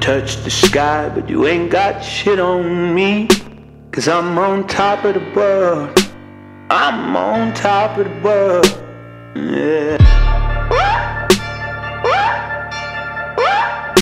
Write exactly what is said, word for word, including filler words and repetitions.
touch the sky, but you ain't got shit on me. Cause I'm on top of the world, I'm on top of the world, yeah.